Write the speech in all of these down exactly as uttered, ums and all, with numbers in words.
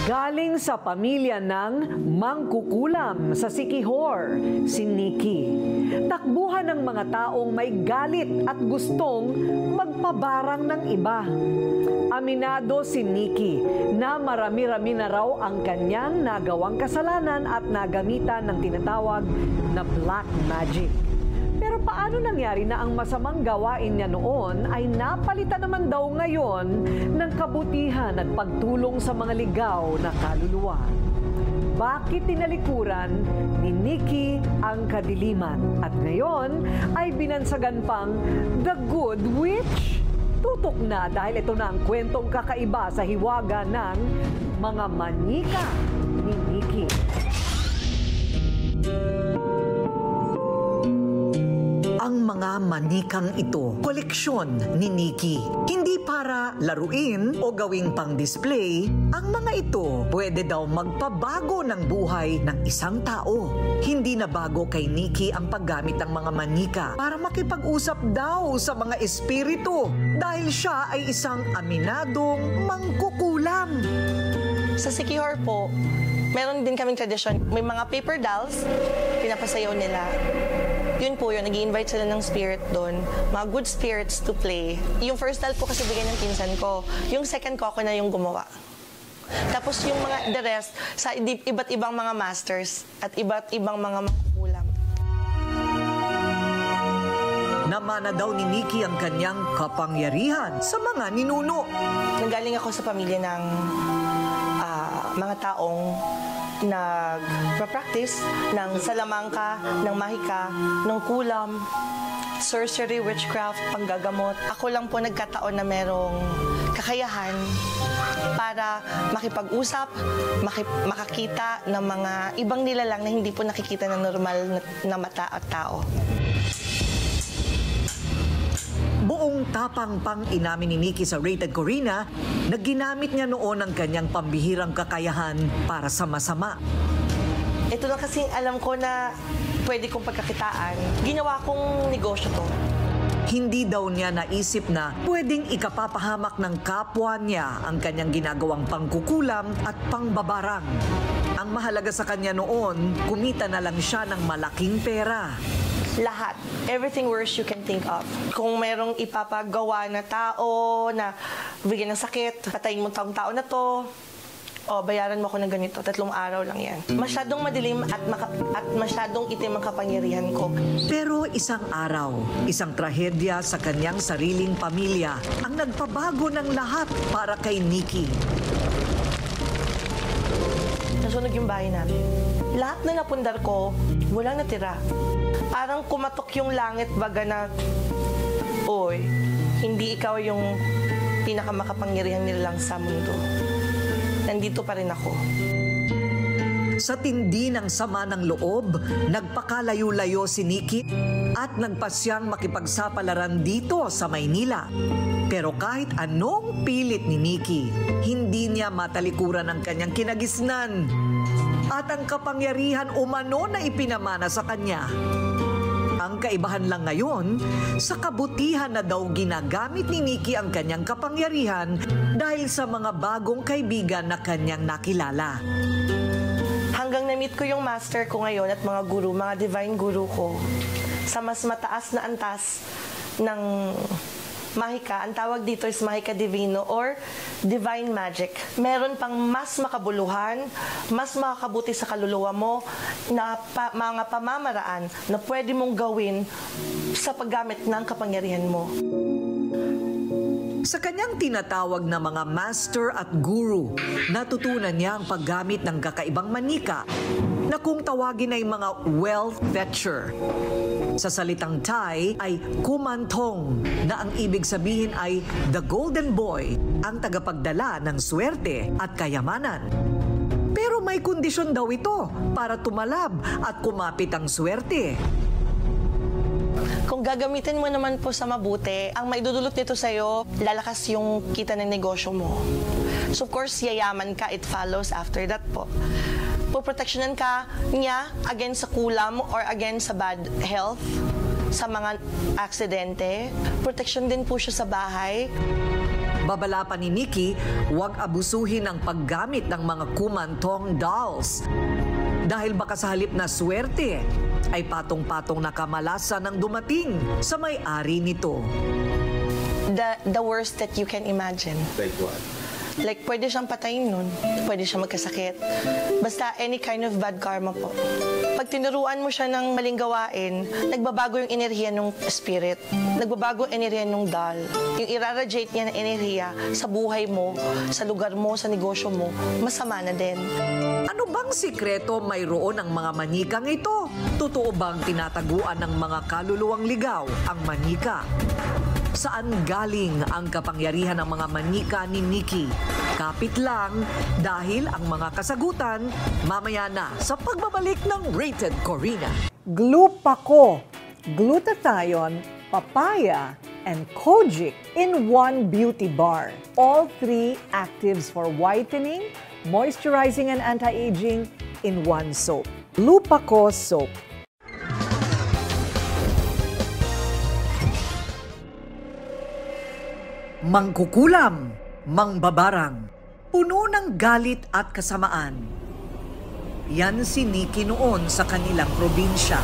Galing sa pamilya ng mangkukulam sa Siquijor, si Nikki. Takbuhan ng mga taong may galit at gustong magpabarang ng iba. Aminado si Nikki na marami-rami na raw ang kanyang nagawang kasalanan at nagamitan ng tinatawag na black magic. Pero paano nangyari na ang masamang gawain niya noon ay napalitan naman daw ngayon ng kabutihan at pagtulong sa mga ligaw na kaluluwa? Bakit tinalikuran ni Nikki ang kadiliman at ngayon ay binansagan pang The Good Witch? Tutok na dahil ito na ang kwentong kakaiba sa hiwaga ng mga manika ni Nikki. Ang mga manikang ito, koleksyon ni Nikki. Hindi para laruin o gawing pang-display, ang mga ito pwede daw magpabago ng buhay ng isang tao. Hindi na bago kay Nikki ang paggamit ng mga manika para makipag-usap daw sa mga espiritu dahil siya ay isang aminadong mangkukulam. Sa Siquijor po, meron din kaming tradisyon. May mga paper dolls, pinapasayaw nila. Yun po yun, nag-i-invite sila ng spirit doon. Mga good spirits to play. Yung first doll po kasi bigay ng pinsan ko. Yung second ko, ako na yung gumawa. Tapos yung mga, the rest, sa iba't ibang mga masters at iba't ibang mga makukulam. Namana daw ni Nikki ang kanyang kapangyarihan sa mga ninuno. Nanggaling ako sa pamilya ng uh, mga taong nag-practice ng salamangka, ng mahika, ng kulam, sorcery, witchcraft, panggagamot. Ako lang po nagkataon na merong kakayahan para makipag-usap, makip makakita ng mga ibang nilalang na hindi po nakikita ng normal na, na mata at tao. Buong tapang pang inamin ni Nikki sa Rated Corina na ginamit niya noon ang kanyang pambihirang kakayahan para sa masama. Ito na kasing alam ko na pwede kong pagkakitaan. Ginawa kong negosyo to. Hindi daw niya naisip na pwedeng ikapapahamak ng kapwa niya ang kanyang ginagawang pangkukulam at pangbabarang. Ang mahalaga sa kanya noon, kumita na lang siya ng malaking pera. Lahat. Everything worse you can think of. Kung merong ipapagawa na tao na bigyan ng sakit, patayin mo taong tao na to, o bayaran mo ako ng ganito, tatlong araw lang yan. Masyadong madilim at, maka at masyadong itim ang kapangyarihan ko. Pero isang araw, isang trahedya sa kanyang sariling pamilya ang nagpabago ng lahat para kay Nikki. Nasunog yung bahay namin. Lahat na napundar ko, wala natira. Parang kumatok yung langit baga na, oy, hindi ikaw yung pinakamakapangyarihan nilang sa mundo. Nandito pa rin ako. Sa tindi ng sama ng loob, nagpakalayo-layo si Nikki at nagpasyang makipagsapalaran dito sa Maynila. Pero kahit anong pilit ni Nikki, hindi niya matalikuran ang kanyang kinagisnan at ang kapangyarihan umano na ipinamana sa kanya. Ang kaibahan lang ngayon, sa kabutihan na daw ginagamit ni Nikki ang kanyang kapangyarihan dahil sa mga bagong kaibigan na kanyang nakilala. Hanggang na-meet ko yung master ko ngayon at mga guru, mga divine guru ko, sa mas mataas na antas ng mahika. Ang tawag dito is mahika divino or divine magic. Meron pang mas makabuluhan, mas makakabuti sa kaluluwa mo na pa, mga pamamaraan na pwede mong gawin sa paggamit ng kapangyarihan mo. Sa kanyang tinatawag na mga master at guru, natutunan niya ang paggamit ng kakaibang manika na kung tawagin ay mga wealth fetcher. Sa salitang Thai ay kumantong na ang ibig sabihin ay the golden boy, ang tagapagdala ng swerte at kayamanan. Pero may kondisyon daw ito para tumalab at kumapit ang swerte. Kung gagamitin mo naman po sa mabuti, ang maidudulot nito sa'yo, lalakas yung kita ng negosyo mo. So of course, yayaman ka, it follows after that po. Puproteksyonan ka niya against sa kulam or against sa bad health, sa mga aksidente. Proteksyon din po siya sa bahay. Babala pa ni Nikki, huwag abusuhin ang paggamit ng mga kumantong dolls. Dahil baka sa halip na swerte, ay patong-patong na kamalasan ang dumating sa may-ari nito. The, the worst that you can imagine. Like what? Like, pwede siyang patayin nun. Pwede siyang magkasakit. Basta any kind of bad karma po. Pag tinuruan mo siya ng maling gawain, nagbabago yung enerhiya ng spirit. Nagbabago yung enerhiya ng doll. Yung iraradiate niya ng enerhiya sa buhay mo, sa lugar mo, sa negosyo mo, masama na din. Ano bang sikreto mayroon ang mga manikang ito? Totoo bang tinataguan ng mga kaluluwang ligaw ang manika? Saan galing ang kapangyarihan ng mga manika ni Nikki? Kapit lang dahil ang mga kasagutan mamaya na sa pagbabalik ng Rated Corina. Glupaco, glutathione, papaya, and kojic in one beauty bar. All three actives for whitening, moisturizing, and anti-aging in one soap. Glupaco soap. Mangkukulam, mangbabarang, puno ng galit at kasamaan. Yan si Nikki noon sa kanilang probinsya.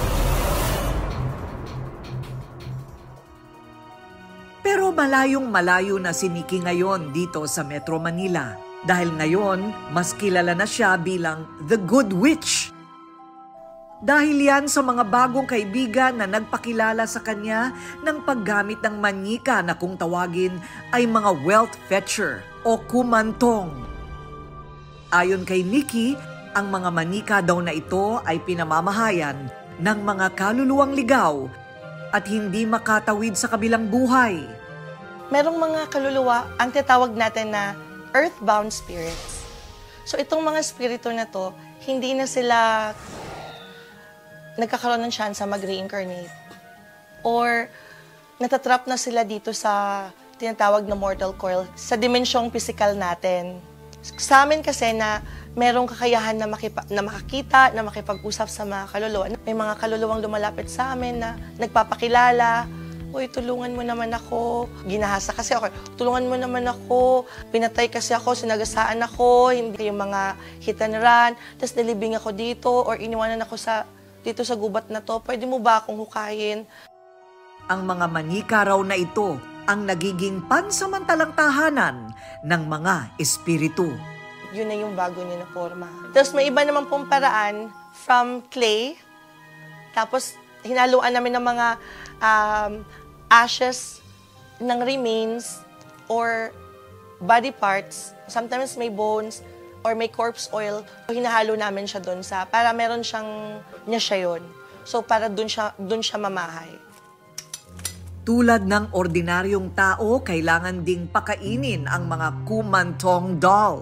Pero malayong malayo na si Nikki ngayon dito sa Metro Manila. Dahil ngayon, mas kilala na siya bilang The Good Witch. Dahil yan sa mga bagong kaibigan na nagpakilala sa kanya ng paggamit ng manika na kung tawagin ay mga wealth fetcher o kumantong. Ayon kay Nikki, ang mga manika daw na ito ay pinamamahayan ng mga kaluluwang ligaw at hindi makatawid sa kabilang buhay. Merong mga kaluluwa, ang tinatawag natin na earthbound spirits. So itong mga spirito na to, hindi na sila nagkakaroon ng chance mag-reincarnate. Or natatrap na sila dito sa tinatawag na mortal coil, sa dimensyong physical natin. Sa amin kasi na merong kakayahan na, makipa, na makakita, na makipag-usap sa mga kaluluwa. May mga kaluluwang lumalapit sa amin na nagpapakilala. Uy, tulungan mo naman ako. Ginahasa kasi ako. Tulungan mo naman ako. Pinatay kasi ako, sinagasaan ako, hindi yung mga hit and run. Tapos nalibing ako dito or iniwanan ako sa dito sa gubat na to, pwede mo ba akong hukayin? Ang mga manika raw na ito ang nagiging pansamantalang tahanan ng mga espiritu. Yun na yung bago niya na forma. Tapos may iba naman pong paraan from clay. Tapos hinaluan namin ng mga um, ashes ng remains or body parts. Sometimes may bones or may corpse oil, hinahalo namin siya doon sa, para meron siyang, niya siya yun. So, para doon siya, doon siya mamahay. Tulad ng ordinaryong tao, kailangan ding pakainin ang mga kumantong doll.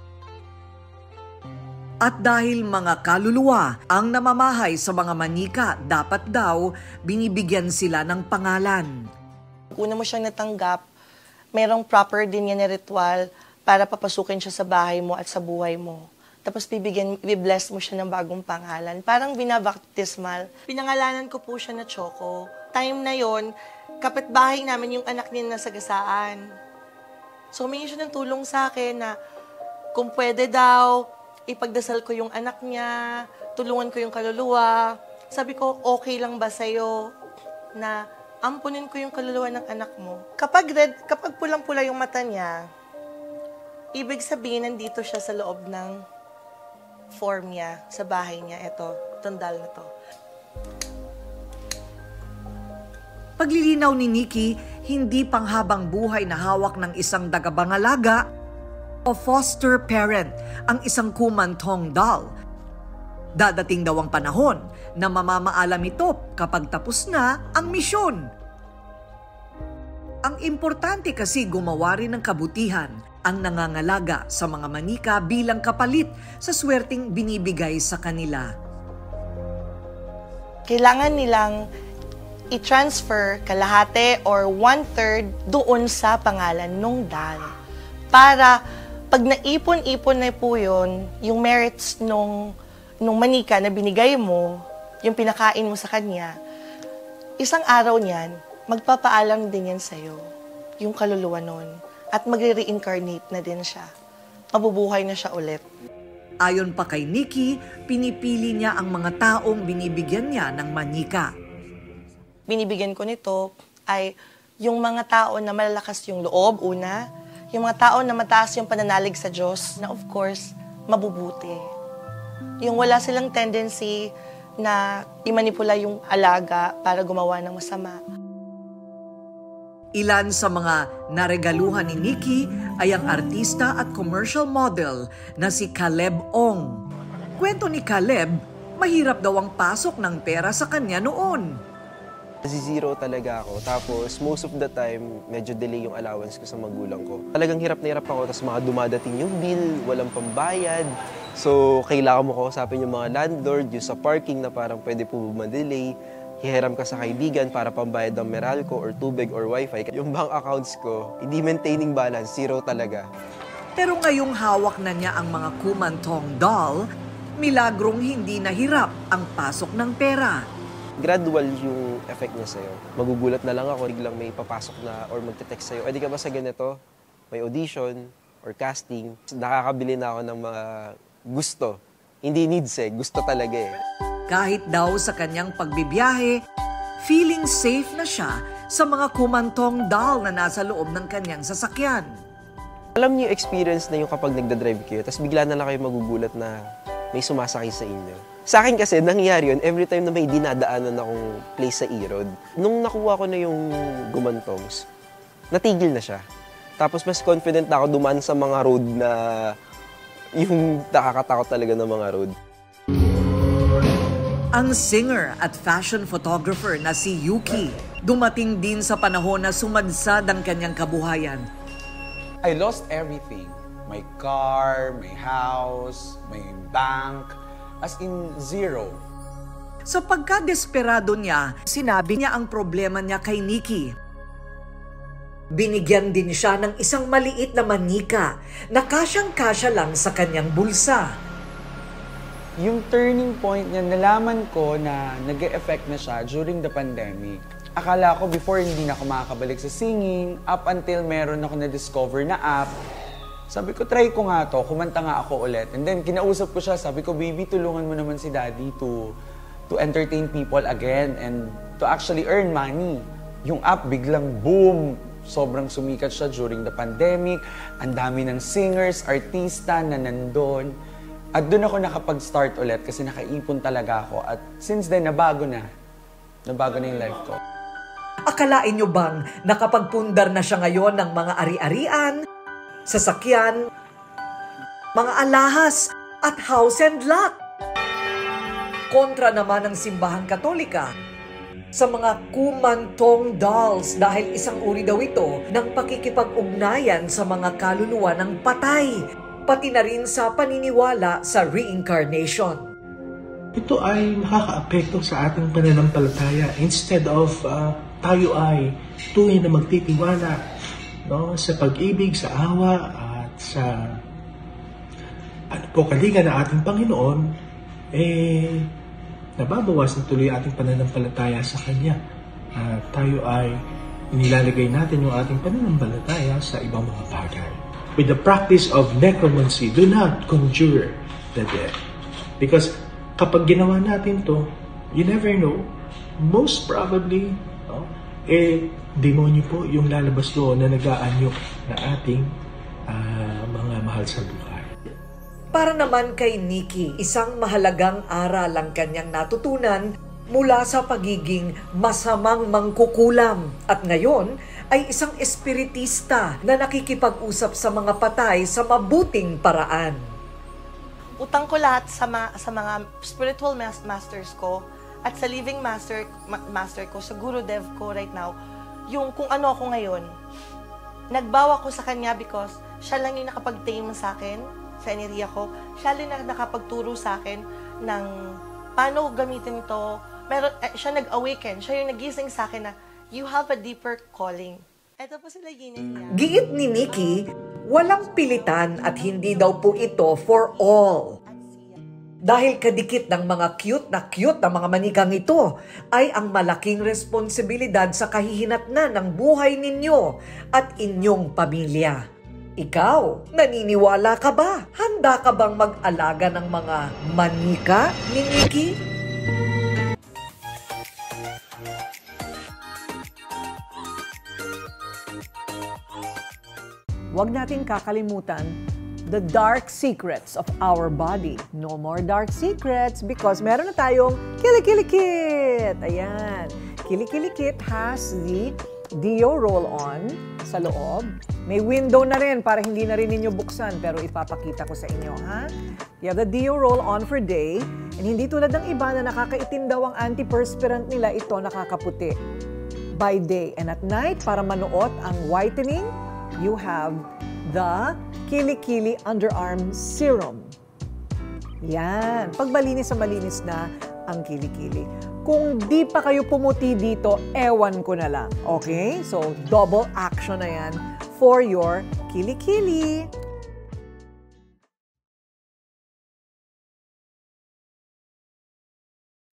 At dahil mga kaluluwa ang namamahay sa mga manika, dapat daw binibigyan sila ng pangalan. Kung una mo siyang natanggap, merong proper din yan na ritual para papasukin siya sa bahay mo at sa buhay mo. Tapos bibigyan, i-bless mo siya ng bagong pangalan. Parang binabaptismal. Pinangalanan ko po siya na Choco. Time na yon, kapitbahay namin yung anak niya na sagasaan. So humingi siya ng tulong sa akin na kung pwede daw, ipagdasal ko yung anak niya, tulungan ko yung kaluluwa. Sabi ko, okay lang ba sa'yo na ampunin ko yung kaluluwa ng anak mo? Kapag red, kapag pulang-pula yung mata niya, ibig sabihin, nandito siya sa loob ng form niya, sa bahay niya. Ito, tundal na to. Paglilinaw ni Nikki, hindi panghabang buhay na hawak ng isang dagabangalaga o foster parent ang isang kumantong doll. Dadating daw ang panahon na mamamaalam ito kapag tapos na ang misyon. Ang importante kasi gumawa rin ng kabutihan ang nangangalaga sa mga manika bilang kapalit sa swerteng binibigay sa kanila. Kailangan nilang i-transfer kalahati or one-third doon sa pangalan nung doll. Para pag naipon-ipon na po yun, yung merits nung, nung manika na binigay mo, yung pinakain mo sa kanya, isang araw niyan, magpapaalam din yan sa'yo, yung kaluluwa nun, at magre-reincarnate na din siya. Mabubuhay na siya ulit. Ayon pa kay Nikki, pinipili niya ang mga taong binibigyan niya ng manika. Binibigyan ko nito ay yung mga tao na malalakas yung loob, una. Yung mga tao na mataas yung pananalig sa Diyos, na of course, mabubuti. Yung wala silang tendency na imanipula yung alaga para gumawa ng masama. Ilan sa mga naregaluhan ni Nikki ay ang artista at commercial model na si Caleb Ong. Kwento ni Caleb, mahirap daw ang pasok ng pera sa kanya noon. Zero talaga ako. Tapos, most of the time, medyo delay yung allowance ko sa magulang ko. Talagang hirap na hirap ako. Tapos mga dumadating yung bill, walang pambayad. So, kailangan mo kausapin yung mga landlord, yung sa parking na parang pwede po ma-delay. Hihiram ka sa kaibigan para pambayad ng Meralco or tubig or wifi. Yung bank accounts ko, hindi maintaining balance, zero talaga. Pero ngayong hawak na niya ang mga kumantong doll, milagrong hindi nahirap ang pasok ng pera. Gradual yung effect niya sa'yo. Magugulat na lang ako, biglang may papasok na or magte-text sa'yo, eh di ka ba sa ganito? May audition or casting. Nakakabili na ako ng mga gusto. Hindi needs eh, gusto talaga eh. Kahit daw sa kanyang pagbibiyahe, feeling safe na siya sa mga kumantong doll na nasa loob ng kanyang sasakyan. Alam niyo yung experience na yung kapag nagdadrive kayo, tapos bigla na lang kayo magugulat na may sumasakay sa inyo. Sa akin kasi, nangyayari yun every time na may dinadaanan akong place sa E-Road. Nung nakuha ko na yung gumantongs, natigil na siya. Tapos mas confident na ako dumaan sa mga road na yung nakakatakot talaga ng mga road. Ang singer at fashion photographer na si Yuki, dumating din sa panahon na sumadsad ang kanyang kabuhayan. I lost everything. My car, my house, my bank, as in zero. Sa pagka-desperado niya, sinabi niya ang problema niya kay Nikki. Binigyan din siya ng isang maliit na manika na kasyang-kasya lang sa kanyang bulsa. Yung turning point niya, nalaman ko na nag-e-effect na siya during the pandemic. Akala ko before hindi na ako makakabalik sa singing, up until meron ako na-discover na app. Sabi ko, try ko nga to, kumanta nga ako ulit. And then, kinausap ko siya, sabi ko, baby, tulungan mo naman si daddy to, to entertain people again and to actually earn money. Yung app, biglang boom! Sobrang sumikat siya during the pandemic. Ang dami ng singers, artista na nandun. At doon ako nakapag-start ulit kasi nakaipon talaga ako. At since then, nabago na. Nabago na yung life ko. Akalain nyo bang nakapagpundar na siya ngayon ng mga ari-arian, sasakyan, mga alahas at house and lot? Kontra naman ng simbahang Katolika sa mga kumantong dolls dahil isang uri daw ito ng pakikipag-ugnayan sa mga kaluluwa ng patay, pati na rin sa paniniwala sa reincarnation. Ito ay nakakaapekto sa ating pananampalataya. Instead of uh, tayo ay tunay na magtitiwala, no, sa pag-ibig, sa awa at sa ano po, kalinga ng ating Panginoon, eh nababawasan tuloy ating pananampalataya sa Kanya. Uh, tayo ay nilalagay natin yung ating pananampalataya sa ibang mga bagay. With the practice of necromancy, do not conjure the dead. Because kapag ginawa natin to, you never know, most probably, no, eh, demonyo po yung lalabas doon na nag-aanyok na ating uh, mga mahal sa buhay. Para naman kay Nikki, isang mahalagang aral ang kanyang natutunan mula sa pagiging masamang mangkukulam. At ngayon ay isang espiritista na nakikipag-usap sa mga patay sa mabuting paraan. Utang ko lahat sa, ma- sa mga spiritual mas- masters ko at sa living master ma- master ko, sa Guru Dev ko right now, yung kung ano ako ngayon. Nagbawa ko sa kanya because siya lang yung nakapag-tame sa akin, sa enerhiya ko. Siya lang na nakapagturo sa akin ng paano gamitin ito. Meron, eh, siya nag-awaken, siya yung nagising sa akin na you have a deeper calling. Ito po sila yin and yang. Giit ni Nikki, walang pilitan at hindi daw po ito for all. Dahil kadikit ng mga cute na cute na mga manikang ito ay ang malaking responsibilidad sa kahihinatnan ng buhay ninyo at inyong pamilya. Ikaw, naniniwala ka ba? Handa ka bang mag-alaga ng mga manika ni Nikki? Huwag nating kakalimutan the dark secrets of our body. No more dark secrets because meron na tayong Kili-Kili-Kit. Ayan. Kili-Kili-Kit has the Deo roll-on sa loob. May window na rin para hindi na rin ninyo buksan pero ipapakita ko sa inyo, ha? You have the Deo roll-on for day and hindi tulad ng iba na nakakaitim daw ang antiperspirant nila, ito nakakaputi by day. And at night, para manuot ang whitening, you have the Kili-Kili Underarm Serum. Yan. Pag malinis sa malinis na ang Kili-Kili. Kung di pa kayo pumuti dito, ewan ko na lang. Okay? So, double action na yan for your Kili-Kili.